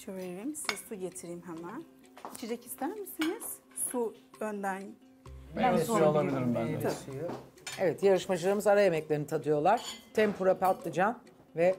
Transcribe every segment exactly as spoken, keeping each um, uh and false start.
Şöyle vereyim. Size su getireyim hemen. İçecek ister misiniz? Su önden. Meyve suyu alabilirim ben de. Meyve suyu. Evet, yarışmacılarımız ara yemeklerini tadıyorlar. Tempura patlıcan ve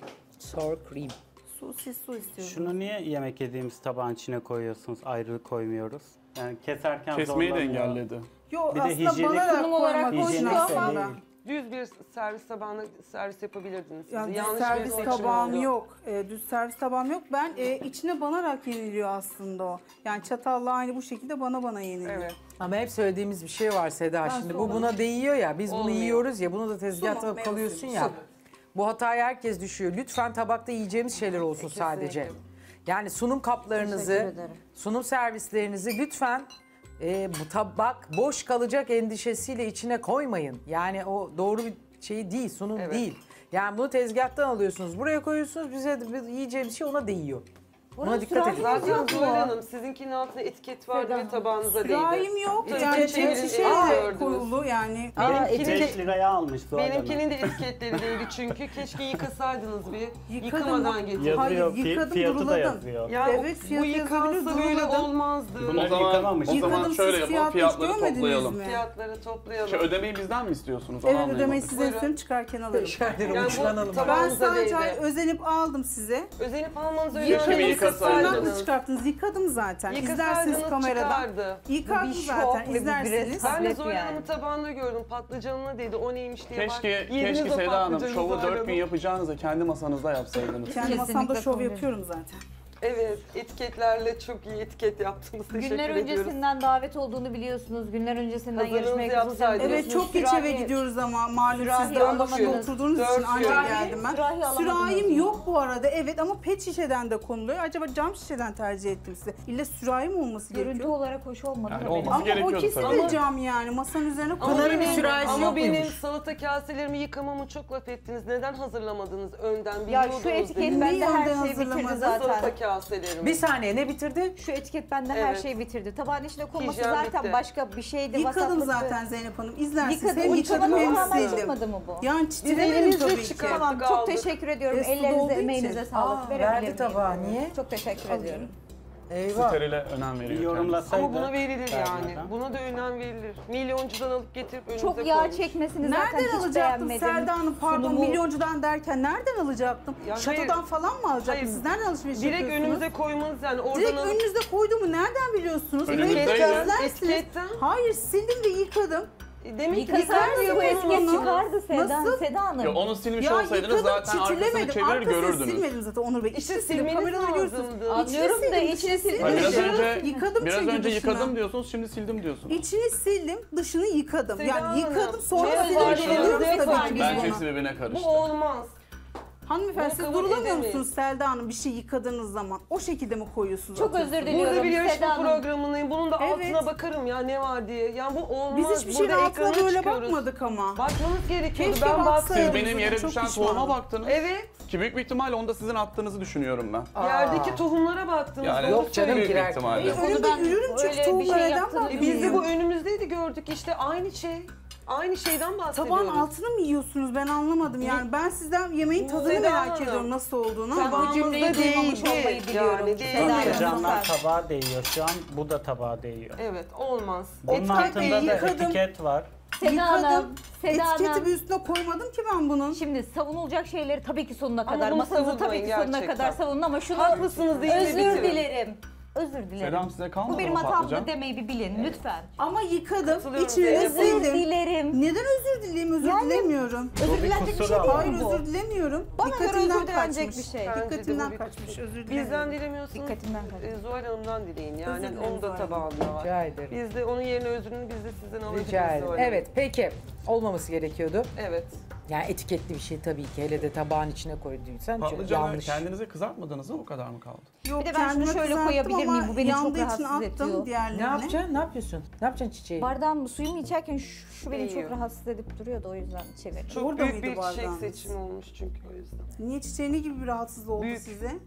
sour cream. Su, siz su istiyorum. Şunu niye yemek yediğimiz tabağın içine koyuyorsunuz, ayrı koymuyoruz? Yani keserken Kesmeyi de zorlanıyor. engelledi. Yo, Bir de aslında hijyenik- banarak Sunum olarak koymak için hijyenik de aslında. değil. Düz bir servis tabağına servis yapabilirdiniz. siz. Yani düz Yanlış servis bir seçim tabağım oldu. yok. E, düz servis tabağım yok. Ben e, içine banarak yeniliyor aslında o. Yani çatalla aynı bu şekilde bana bana yeniliyor. Evet. Ama hep söylediğimiz bir şey var Seda. Şimdi bu sonra- buna değiyor ya, biz bunu Olmuyor. yiyoruz ya, bunu da tezgahta Su mu, meyve kalıyorsun suyu, ya. su. Bu hataya herkes düşüyor. Lütfen tabakta yiyeceğimiz şeyler olsun sadece. Yani sunum kaplarınızı, Teşekkür ederim. sunum servislerinizi lütfen e, bu tabak boş kalacak endişesiyle içine koymayın. Yani o doğru bir şey değil, sunum Evet. değil. Yani bunu tezgahtan alıyorsunuz, buraya koyuyorsunuz, bize de yiyeceğimiz şey ona değiyor. Buna dikkat edin. Zaten Zuhal Hanım sizinkinin altında etiket vardı ve tabağınıza değdi. Sürahim yok. Tabii Yani ki çevirin, pet Aa, şişeyle gördünüz. koyulu yani. Aa, Benimki etiket- beş liraya almış Zuhal Hanım. Benimkinin de etiketleri değdi çünkü keşke yıkasaydınız bir. Yıkadım. Yıkamadan getirin. Hayır, Yazıyor, fi- yıkadım, fiyatı da duruladım. yazıyor. Ya Evet, o- bu fiyatı yıkansa yazabilir, böyle duruladım. olmazdı. O zaman, yıkamamış. o zaman Yıkadım, şöyle siz yapalım, fiyat hiç fiyatları görmediniz toplayalım. mi? Fiyatları toplayalım. Şey, ödemeyi bizden mi istiyorsunuz? Onu Evet, anlayamadım. ödemeyi size Buyurun. istiyorum, çıkarken alırım. Şerleri Yani bu uçlanalım. tabak- Ben Tabağınıza sadece değdi. özenip aldım size. Özenip almanız öyle Yıkadım, Yıkamayı siz tırnakla yıkasaydınız. çıkarttınız. Yıkadım zaten. Yıkasaydınız İzlersiniz kameradan. çıkardı. Yıkardım Bir şok zaten, ve bu bir izlersiniz. Ben de Tablet Zuhal yani. Hanım'ın tabağında gördüm. Patlıcanına dedi. O neymiş diye Keşke, bak. Yediniz keşke o Seda Hanım patlıcanı şovu Zuhal dört gün Hanım. yapacağınıza kendi masanızda yapsaydınız. Kendi Kesinlikle masamda şov kabul yapıyorum zaten. Evet, etiketlerle çok iyi etiket yaptınız. Teşekkür Günler ediyoruz. öncesinden davet olduğunu biliyorsunuz. Günler öncesinden Hazırlığınızı yarışmaya katılacağım yapsaydınız. Evet, biliyorsunuz. çok geç eve Sürahi- gidiyoruz ama malum Sürahi siz de on başında alamadınız. oturduğunuz Dört için ancak sürahi- geldim ben. sürahi alamadınız Sürahim mı? yok bu arada, evet, ama pet şişeden de konuluyor. Acaba cam şişeden tercih ettim size. İlle sürahi mi olması Görüntü gerekiyor? olarak hoş olmadı. Yani mı olmaz. benim? Ama o gerekiyordu kesin tabii. de cam yani, masanın üzerine Ama Pınar'ın koyuyorum. bir sürahisi Ama yok benim muymuş? salata kaselerimi yıkamamı çok laf ettiniz. Neden hazırlamadınız önden Ya biliyordunuz şu etiket dediniz. bende her Önden şeyi bitirdi hazırlamadı. zaten. Salata kaselerimi. Bir saniye, ne bitirdi? Şu etiket bende her Evet. şeyi bitirdi. Tabağın içine konması Hijyen zaten bitti. başka bir şeydi. Yıkadım vasatlıktı. zaten Zeynep Hanım. İzlersiniz. Yıkadım. Hem O yıkadım çabanın hem tamamen sildim. çıkmadı mı bu? Yani Biz titremedim elimizle tabii ki. çıkardık. Tamam, çok aldık. teşekkür ediyorum. E, suda Ellerinize, olduğu emeğinize için. sağlık. Aa, Verebilir verdi miyim? tabağı, niye? Çok teşekkür ediyorum. Eyvah. Sterile önem veriyor Bir kendisi. yorumlasaydı. Ama buna verilir yani. vermeden. Buna da önem verilir. Milyoncudan alıp getirip önünüze Çok yağ koymuş. çekmesini zaten Nereden hiç alacaktım beğenmedim. Selda Hanım, pardon, Sunumu- milyoncudan derken nereden alacaktım? Ya Şatodan hayır. falan mı alacaktım? Hayır. Siz nereden alışveriş Direkt yapıyorsunuz? önümüze koymanız yani oradan Direkt alıp önünüzde koyduğumu nereden biliyorsunuz? Önünüzdeydi. Evet, izlersiniz. Etiketten. Hayır, sildim ve yıkadım. Demek ki Yıkasaydınız bu yıkarsınız. etiket onu. çıkardı Seda, Nasıl? Seda Hanım. Ya onu silmiş Ya olsaydınız yıkadım, zaten arkasını çitilemedim. çevirir Arkasını görürdünüz. silmedim zaten Onur Bey. İşte İçini sildim, silmeniz kameradan görüyorsunuz. lazımdı. Anlıyorum İçini da sildim, içini içini sildim. Ay, biraz sildim. önce, Yıkadım biraz çünkü önce dışını. yıkadım diyorsunuz, şimdi sildim diyorsunuz. İçini sildim, dışını yıkadım. Seda Yani Hanım, yıkadım, sonra biraz sildim. önce Biliyoruz elinizde tabii ki biz Bence bunu. hepsi birbirine karıştı. Bu olmaz. Hanımefendi, Bunu siz kabul durulamıyor edemeyiz. musunuz Selda Hanım? Bir şey yıkadığınız zaman o şekilde mi koyuyorsunuz? Çok atıyorsunuz? özür diliyorum. Burada bir Seda yarışma Hanım. programındayım. Bunun da Evet. altına bakarım ya ne var diye. Yani bu olmaz. Biz hiçbir şeyin Burada altına ekrana böyle çıkıyoruz. bakmadık ama. Bakmanız gerekiyordu. Keşke ben baksaydım. baktım. Siz benim yere Çok düşen pişmanım. tohuma baktınız. Evet. Ki büyük bir ihtimalle onu da sizin attığınızı düşünüyorum ben. Yerdeki tohumlara baktınız. Yani doğru yok canım, söylüyorum. büyük girer. ihtimalle. Onu Önümde ben yürürüm çünkü öyle bir şey tohumlardan yaptığını bak. E biz de Bilmiyorum. bu önümüzdeydi gördük işte aynı şey. Aynı şeyden bahsediyoruz. Tabağın altını mı yiyorsunuz, ben anlamadım yani. Ben sizden yemeğin tadını Seda merak Hanım. ediyorum nasıl olduğunu. Ben ama bu cümleyi Tabağımızda duymamış değildi. olmayı biliyorum. Yani değil. Seda Hanım, Patlıcanlar lütfen. tabağa değiyor şu an. Bu da tabağa değiyor. Evet olmaz. Bunun Etiket altında da yıkadım. etiket var. Seda Yıkadım. Hanım, Seda Etiketi Hanım. bir üstüne koymadım ki ben bunun. Şimdi savunulacak şeyleri tabii ki sonuna Ama kadar, bunu masanızı tabii savunmayın ki sonuna gerçekten. kadar savunun ama şunu Haklısınız değil mi? özür Bitirin. dilerim. Özür dilerim. Selam, size kalmadı Bu benim mı hatamdı patlıcan? demeyi bir bilin lütfen. Ama yıkadım, Katılıyorum içini de Zeynep Hanım. Özür sildim. dilerim. Neden özür dileyim? Özür Yani- dilemiyorum. Özür bir dilenecek bir kusur şey ama. değil Hayır, mi bu? özür dilemiyorum. Bana göre Dikkatimden özür dilenecek kaçmış. bir şey. Bence de bu Dikkatimden bir kaçmış, kusur. özür Bizden dilemiyorum. dilemiyorsunuz. Dikkatimden kaçmış. e, Zuhal Hanım'dan dileyin yani. Özür dilerim Onun da Zuhal Hanım. tabağında var. Rica ederim. Biz de onun yerine özrünü biz de sizden alabiliriz. Rica ederim. Zuhal Hanım. Evet, peki. Olmaması gerekiyordu. Evet. Yani etiketli bir şey tabii ki. Hele de tabağın içine koyduysan çok Patlıcanı yanlış. kendinize kızartmadınız mı? O kadar mı kaldı? Yok, Bir de ben şunu kendime şöyle kızarttım koyabilir ama miyim? Bu beni çok yandığı için rahatsız attım ediyor. diğerlerini. Ne yapacaksın? Ne yapıyorsun? Ne yapacaksın çiçeği? Bardağım suyumu içerken şu, şu beni Değiyor. çok rahatsız edip duruyordu o yüzden çevirdim. Çok Orada büyük mıydı bir çiçek bardağınız? seçimi olmuş çünkü o yüzden. Niye çiçeği gibi bir rahatsız oldu Büyük. size?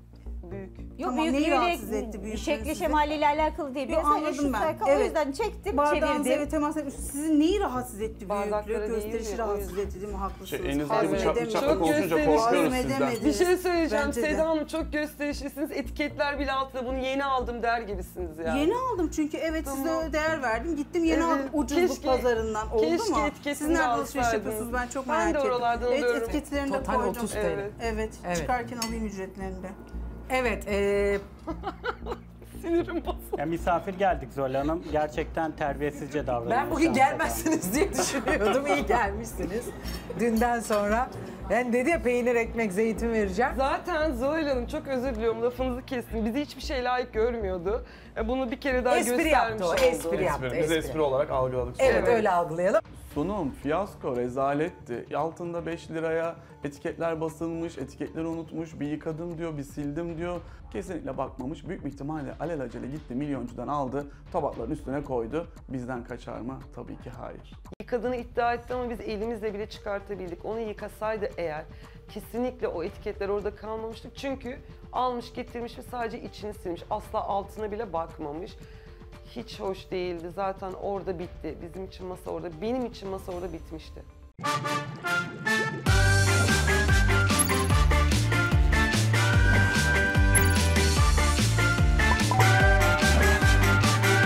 büyük. Yok Tamam, büyük neyi öyle rahatsız etti büyüklüğü şekli sizi? şemaliyle alakalı değil. Yok, Biraz anladım eşit ben. sayfa, o Evet. yüzden çektim, Bardağınıza çevirdim. evet temas etmiş. Sizi neyi rahatsız etti Bardaklara büyüklüğü? değil Gösterişi mi? O rahatsız yüzden. etti değil mi? Haklısınız. Şey, elinizde Hazmedemedim. bıçak bıçakla Çok konuşunca gösterişli. korkuyoruz sizden. Hazmedemediniz. Bir şey söyleyeceğim Bence de. Seda Hanım, çok gösterişlisiniz. Etiketler bile altında bunu yeni aldım der gibisiniz ya. Yeni aldım çünkü evet Tamam. size değer verdim. Gittim yeni Evet, aldım ucuzluk keşke- pazarından. Oldu keşke mu? etiketini Siz nerede de alışveriş alsaydınız. yapıyorsunuz? Ben çok Ben merak de ettim. oralardan Evet alıyorum. etiketlerini de Total koydum. otuz TL. Evet. Evet, Evet. çıkarken alayım ücretlerini de. Evet, e, Sinirim bozuldu. Ya misafir geldik Zuhal Hanım. Gerçekten terbiyesizce davranıyor. ben bugün gelmezsiniz diye düşünüyordum. İyi gelmişsiniz. Dünden sonra. Ben dedi ya peynir, ekmek, zeytin vereceğim. Zaten Zuhal Hanım, çok özür diliyorum, lafınızı kestim. Bizi hiçbir şey layık görmüyordu. E, Bunu bir kere daha Espri göstermiş yaptı o, oldu. espri yaptı. Espri. Biz espri. espri olarak algıladık. Evet, Evet. öyle algılayalım. Sunum, fiyasko, rezaletti. Altında beş liraya etiketler basılmış, etiketleri unutmuş, bir yıkadım diyor, bir sildim diyor. Kesinlikle bakmamış. Büyük bir ihtimalle alelacele gitti, milyoncudan aldı, tabakların üstüne koydu. Bizden kaçar mı? Tabii ki hayır. Yıkadığını iddia etti ama biz elimizle bile çıkartabildik. Onu yıkasaydı eğer kesinlikle o etiketler orada kalmamıştı. Çünkü almış getirmiş ve sadece içini silmiş. Asla altına bile bakmamış. Hiç hoş değildi. Zaten orada bitti. Bizim için masa orada, benim için masa orada bitmişti.